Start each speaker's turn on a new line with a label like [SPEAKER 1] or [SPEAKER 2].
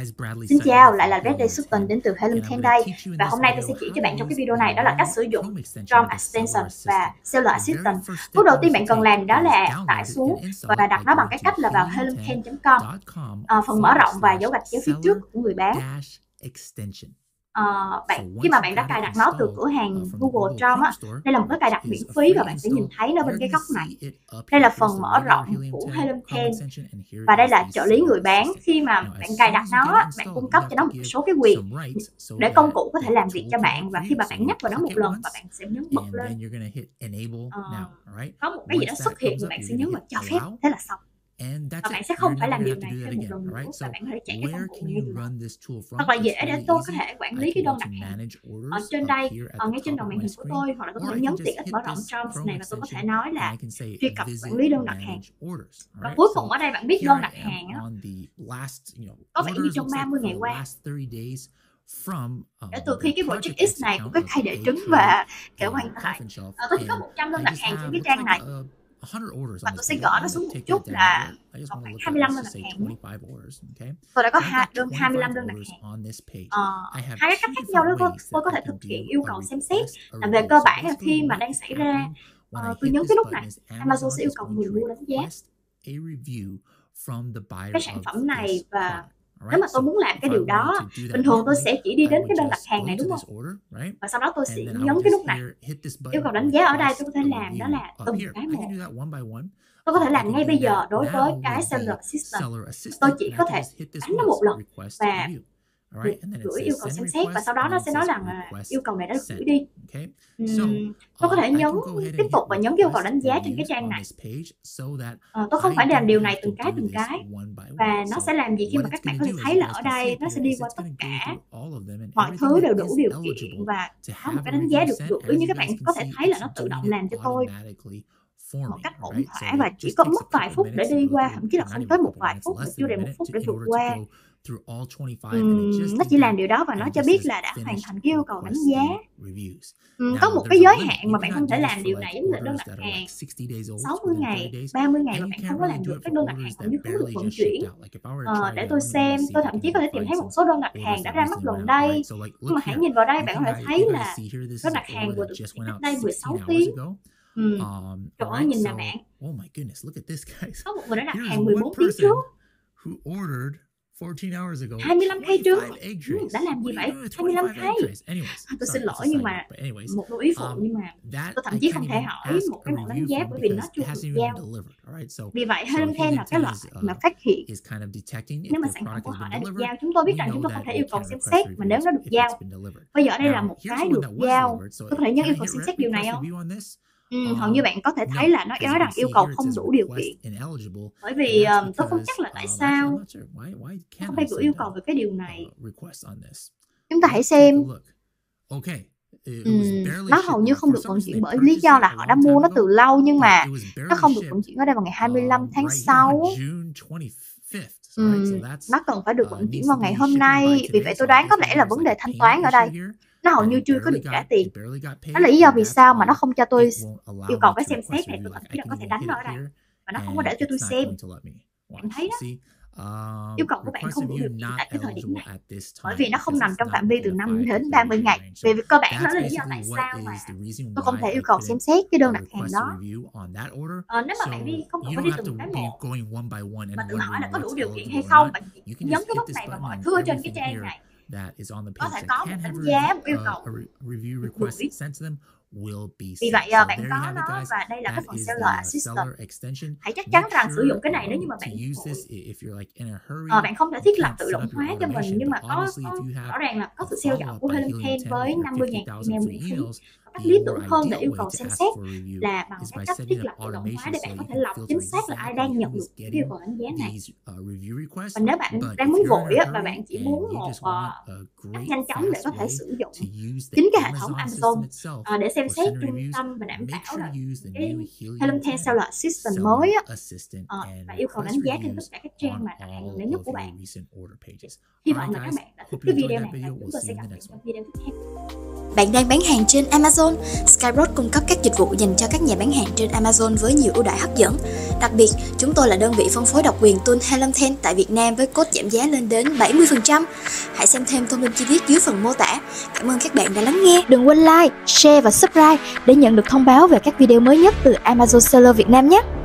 [SPEAKER 1] Xin chào, lại là Bradley Sutton đến từ Helium 10 đây. Và hôm nay tôi sẽ chỉ cho bạn trong cái video này đó là cách sử dụng Chrome Extension và Cellular Assistant. Bước đầu tiên bạn cần làm đó là tải xuống và đặt nó bằng cái cách là vào helium10.com, phần mở rộng và dấu gạch chéo phía trước của người bán. Khi mà bạn đã cài đặt nó từ cửa hàng Google Chrome á, đây là một cái cài đặt miễn phí và bạn sẽ nhìn thấy nó bên cái góc này. Đây là phần mở rộng của Helium 10 và đây là trợ lý người bán. Khi mà bạn cài đặt nó, bạn cung cấp cho nó một số cái quyền để công cụ có thể làm việc cho bạn, và khi mà bạn nhấp vào nó một lần và bạn sẽ nhấn bật lên, có một cái gì đó xuất hiện và bạn sẽ nhấn vào cho phép, thế là xong. Và bạn sẽ không phải làm điều này thêm một lần nữa, và bạn có thể chạy cái công cụ này thật là dễ để tôi có thể quản lý cái đơn đặt hàng. Ở trên đây, ngay trên đầu màn hình của tôi, hoặc là tôi có thể nhấn tiện ích mở rộng Chrome này và tôi có thể nói là truy cập quản lý đơn đặt hàng. Và cuối cùng ở đây bạn biết đơn đặt hàng á, có vẻ như trong 30 ngày qua, kể từ khi cái Project X này của cái khay để trứng và kẻ hoàn tại, tôi chỉ có 100 đơn đặt hàng trên cái trang này. Và tôi sẽ gõ nó xuống một chút là còn khoảng 25 đơn đặt hàng nhé. Tôi đã có 25 đơn đặt hàng. Hai cái cách khác nhau đó tôi có thể thực hiện yêu cầu xem xét. Là về cơ bản là khi mà đang xảy ra, tôi nhấn cái nút này, Amazon sẽ yêu cầu người mua đánh giá cái sản phẩm này. Và nếu mà tôi muốn làm cái điều đó, bình thường tôi sẽ chỉ đi đến cái đơn đặt hàng này, đúng không? Và sau đó tôi sẽ nhấn cái nút này, yêu cầu đánh giá. Ở đây tôi có thể làm đó là từng cái một. Tôi có thể làm ngay bây giờ đối với cái Cellular Assistant. Tôi chỉ có thể đánh nó một lần và gửi yêu cầu xem xét, và sau đó nó sẽ nói rằng là yêu cầu này đã được gửi đi. Tôi có thể nhấn tiếp tục và nhấn yêu cầu đánh giá trên cái trang này. Tôi không phải làm điều này từng cái, và nó sẽ làm gì khi mà các bạn có thể thấy là ở đây nó sẽ đi qua tất cả mọi thứ đều đủ điều kiện và có một cái đánh giá được gửi. Như các bạn có thể thấy là nó tự động làm cho tôi một cách ổn thỏa và chỉ có mất vài phút để đi qua, thậm chí là không tới một vài phút, mà chưa đầy một phút để vượt qua. Nó chỉ làm điều đó và nó cho biết là đã hoàn thành cái yêu cầu đánh giá. Có một cái giới hạn mà bạn không thể làm điều này, giống như là đơn đặt hàng 60 ngày, 30 ngày mà bạn không có làm được, các đơn đặt hàng cũng như không được vận chuyển. Để tôi xem, tôi thậm chí có thể tìm thấy một số đơn đặt hàng đã ra mắt gần đây. Nhưng mà hãy nhìn vào đây, bạn có thể thấy là đơn đặt hàng vừa được cách đây 16 tiếng. Trời ơi, nhìn nè bạn, có một người đã đặt hàng 14 tiếng trước, 25 khay trứng. Đã làm gì vậy? 25 khay. Tôi xin lỗi, nhưng mà một lưu ý phụ, nhưng mà tôi thậm chí không thể hỏi một cái mẫu đánh giá bởi vì nó chưa được giao. Vì vậy, Helium 10 là cái loại mà phát hiện nếu mà sản phẩm của họ đã được giao. Chúng tôi biết rằng chúng tôi không thể yêu cầu xem xét mà nếu nó được giao. Bây giờ ở đây là một cái được giao. Tôi có thể nhấn yêu cầu xem xét điều này không? Hầu như bạn có thể thấy là nó nói rằng yêu cầu không đủ điều kiện. Bởi vì tôi không chắc là tại sao không phải gửi yêu cầu về cái điều này. Chúng ta hãy xem. Nó hầu như không được vận chuyển bởi lý do là họ đã mua nó từ lâu, nhưng mà nó không được vận chuyển ở đây vào ngày 25 tháng 6. Nó cần phải được vận chuyển vào ngày hôm nay. Vì vậy tôi đoán có lẽ là vấn đề thanh toán ở đây. Nó hầu như chưa có được trả tiền. Đó là lý do vì sao mà nó không cho tôi yêu cầu cái xem xét này. Tôi thậm chí là có thể đánh nó ở đây và nó không có để cho tôi xem. Bạn thấy đó, yêu cầu của bạn không đủ điều kiện tại cái thời điểm này, bởi vì nó không nằm trong phạm vi từ 5 đến 30 ngày. Về việc cơ bản, đó là lý do tại sao mà tôi không thể yêu cầu xem xét cái đơn đặt hàng đó. Nếu mà bạn đi không có đi từng cái một mà tự hỏi là có đủ điều kiện hay không, bạn chỉ nhấn cái nút này và mọi thứ ở trên cái trang này có thể có một đánh giá, một yêu cầu gửi. Vì vậy bạn có nó, và đây là cái phần Cellular Assistant. Hãy chắc chắn rằng sử dụng cái này nếu như mà bạn vội. Bạn không thể thiết lập tự động hóa cho mình, nhưng mà có rõ ràng là có sự theo dõi của Helium 10 với 50.000 email miễn phí. Cách lý tưởng hơn để yêu cầu xem xét là bằng cái cách thiết lập tự động hóa để bạn có thể lọc chính xác là ai đang nhận được yêu cầu đánh giá này. Và nếu bạn đang muốn vội và bạn chỉ muốn một cách nhanh chóng để có thể sử dụng chính cái hệ thống Amazon để xem xét trung tâm và đảm bảo là cái Helium 10 Cellular Assistant mới và yêu cầu đánh giá trên tất cả các trang mà đặt hàng gần nhất của bạn. Hy vọng là các bạn đã thích cái video này và chúng tôi sẽ gặp lại trong video tiếp theo.
[SPEAKER 2] Bạn đang bán hàng trên Amazon? Skyroad cung cấp các dịch vụ dành cho các nhà bán hàng trên Amazon với nhiều ưu đãi hấp dẫn. Đặc biệt, chúng tôi là đơn vị phân phối độc quyền tool Helen 10 tại Việt Nam với code giảm giá lên đến 70%. Hãy xem thêm thông tin chi tiết dưới phần mô tả. Cảm ơn các bạn đã lắng nghe.
[SPEAKER 1] Đừng quên like, share và subscribe để nhận được thông báo về các video mới nhất từ Amazon Seller Việt Nam nhé.